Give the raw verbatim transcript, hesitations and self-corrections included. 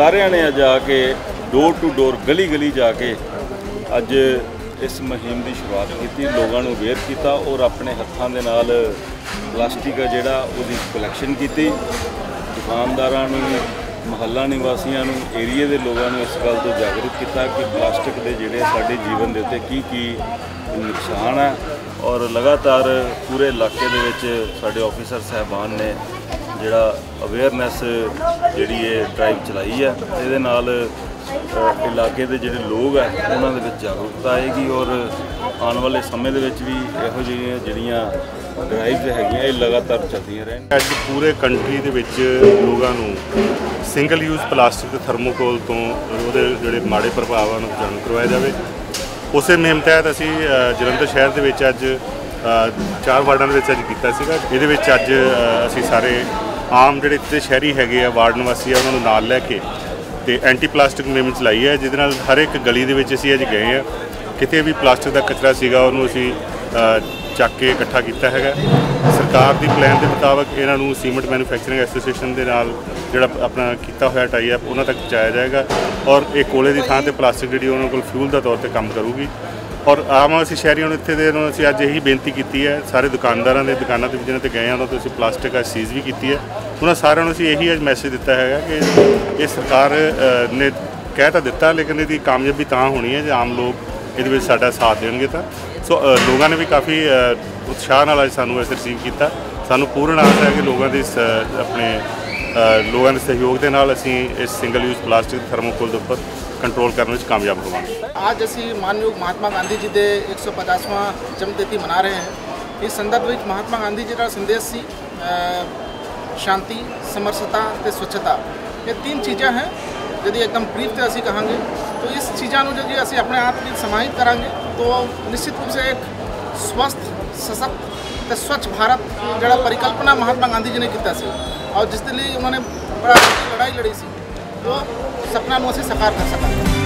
सारिਆਂ ने अज आके door to door गली गली जाके अज इस मुहिम की शुरुआत की, लोगों को अवेयर किया और अपने हत्थों के नाल प्लास्टिक जिहड़ा उसकी कलैक्शन की। दुकानदारां नूं, महल्ला निवासियों, एरिए के लोगों को इस गल तो जागरूक किया कि प्लास्टिक के जिहड़े साडे जीवन के उत्ते की की नुकसान है। और लगातार पूरे इलाके दे विच साडे ऑफिसर साहबान ने जिहड़ा अवेयरनैस जिहड़ी ये ड्राइव चलाई है, इहदे नाल इलाके के जिहड़े लोग है उन्हां दे विच जागरूकता आएगी और आने वाले समय दे विच भी इहो जिहियां जिहड़ियां ड्राइव हैगियां लगातार चलदियां रहन। अज पूरे कंट्री दे विच लोगां नूं सिंगल यूज प्लास्टिक थर्मोकोल तो उहदे जिहड़े माड़े प्रभाव नूं जाणू करवाया जाए। उस मुहिम तहत असी जलंधर शहर के विच अज चार वार्डां दे विच अज कीता सीगा। इहदे विच अज असी सारे आम जिहड़े इत्थे शहरी हैगे आ वार्ड निवासी आ उन्हां नूं नाल लैके ते एंटी प्लास्टिक मुहिम चलाई है, जिहदे नाल हर एक गली दे विच असी अज गए हैं। किते भी प्लास्टिक का कचरा सीगा उहनूं असी ਚੱਕ के इकट्ठा किया है। सरकार की प्लान के मुताबिक इन्हों सीमेंट मैन्युफैक्चरिंग एसोसीएशन के नाल जिहड़ा अपना किया होया टाई अप उन्होंने तक पहुँचाया जाएगा और एक कोले की थां पर प्लास्टिक जी उन्होंने को फ्यूल के तौर पर काम करूगी। और आम असी शहरियों ने इतने देर असी अज यही बेनती की है सारे दुकानदारों ने दुकानों पर जिन्होंने गए हैं उन्होंने तो प्लास्टिक का सीज़ भी की है। उन्होंने सारे असी यही अज मैसेज दिता है कि ये सरकार ने कह तो दिता लेकिन इसकी कामयाबी तो होनी है जो आम लोग ये साडा साथ देंगे। तो सो लोगों ने भी काफ़ी उत्साह नाल अज सानू इस रिसीव किया। सानू पूर्ण आस है कि लोगों की अपने लोगों के सहयोग के नाल असीं इस सिंगल यूज प्लास्टिक थर्मोकोल के उपर कंट्रोल करने में कामयाब होवांगे। आज असी मानयोग महात्मा गांधी जी के एक सौ पचासवां जन्मतिथि मना रहे हैं। इस संदर्भ में महात्मा गांधी जी का संदेश सी शांति, समरसता ते स्वच्छता, ये तीन चीज़ें हैं। यदि एकदम ब्रीफ से असी कहांगे तो इस चीज़ों जो जी असी अपने आप में समाहित करांगे तो निश्चित रूप से एक स्वस्थ, सशक्त, स्वच्छ भारत जड़ा परिकल्पना महात्मा गांधी जी ने किया सी और जिसके लिए उन्होंने बड़ा लड़ाई लड़ी सी वो सपना नूं असी साकार कर सका।